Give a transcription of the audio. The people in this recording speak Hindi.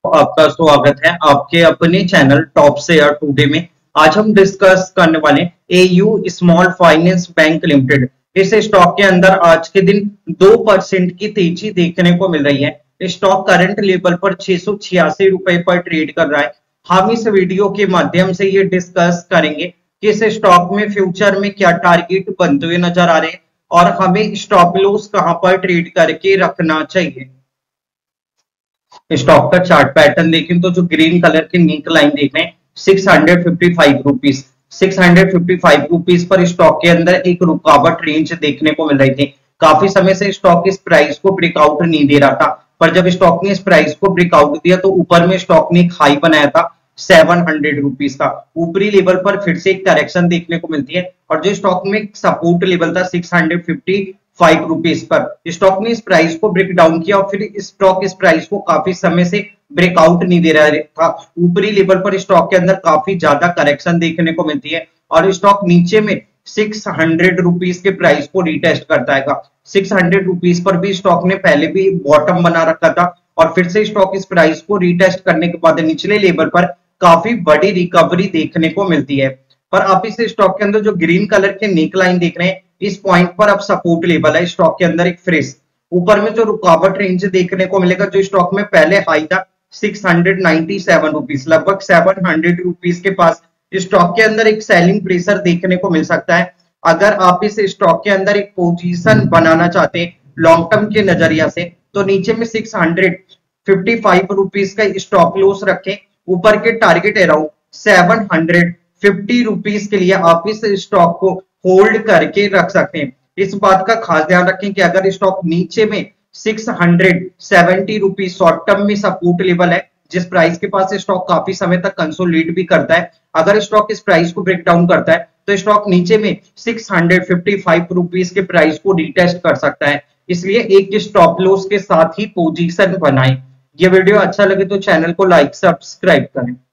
आपका स्वागत है आपके अपने चैनल टॉप शेयर टुडे में। आज हम डिस्कस करने वाले AU small finance bank limited. इस स्टॉक के अंदर आज के दिन 2% की तेजी देखने को मिल रही है। स्टॉक करंट लेवल पर 686 रुपए पर ट्रेड कर रहा है। हम इस वीडियो के माध्यम से ये डिस्कस करेंगे कि इस स्टॉक में फ्यूचर में क्या टारगेट बनते हुए नजर आ रहे हैं और हमें स्टॉप लॉस कहां पर ट्रेड करके रखना चाहिए। स्टॉक का चार्ट पैटर्न देखें तो जो ग्रीन कलर के नीक लाइन देख रहे हैं 655 रुपीज 655 रुपीज पर स्टॉक के अंदर एक रुकावट रेंज देखने को मिल रही थी। काफी समय से स्टॉक इस प्राइस को ब्रेकआउट नहीं दे रहा था, पर जब स्टॉक ने इस प्राइस को ब्रेकआउट दिया तो ऊपर में स्टॉक ने एक हाई बनाया था 700 रुपीज का। ऊपरी लेवल पर फिर से एक करेक्शन देखने को मिलती है और जो स्टॉक में सपोर्ट लेवल था 655 रुपीज पर स्टॉक ने इस प्राइस को ब्रेक डाउन किया और फिर स्टॉक इस प्राइस को काफी समय से ब्रेकआउट नहीं दे रहा था। ऊपरी लेवल पर स्टॉक के अंदर काफी ज्यादा करेक्शन देखने को मिलती है और स्टॉक नीचे में 600 रुपीज के प्राइस को रिटेस्ट करता है। 600 रुपीज पर भी स्टॉक ने पहले भी बॉटम बना रखा था और फिर से स्टॉक इस प्राइस को रिटेस्ट करने के बाद निचले लेवल पर काफी बड़ी रिकवरी देखने को मिलती है। पर आप इस स्टॉक के अंदर जो ग्रीन कलर के नेक लाइन देख रहे हैं इस पॉइंट पर अब सपोर्ट लेवल है। स्टॉक के अंदर एक फ्रेश ऊपर में जो रुकावट रेंज देखने को मिलेगा जो स्टॉक में पहले हाई था 697 रुपीज, लगभग 700 रुपीज के पास स्टॉक के अंदर एक सेलिंग प्रेशर देखने को मिल सकता है। अगर आप इस स्टॉक के अंदर एक पोजीशन बनाना चाहते हैं लॉन्ग टर्म के नजरिया से तो नीचे में 655 रुपीज का स्टॉप लॉस रखें। ऊपर के टारगेट अराउंड 750 रुपीज के लिए आप इस स्टॉक को होल्ड करके रख सकते हैं। इस बात का खास ध्यान रखें कि अगर स्टॉक नीचे में 670 रुपीज शॉर्ट टर्म में सपोर्ट लेवल है जिस प्राइस के पास स्टॉक काफी समय तक कंसोलिडेट भी करता है, अगर स्टॉक इस प्राइस को ब्रेक डाउन करता है तो स्टॉक नीचे में 655 रुपीज के प्राइस को रिटेस्ट कर सकता है। इसलिए एक स्टॉप लॉस के साथ ही पोजीशन बनाएं। ये वीडियो अच्छा लगे तो चैनल को लाइक सब्सक्राइब करें।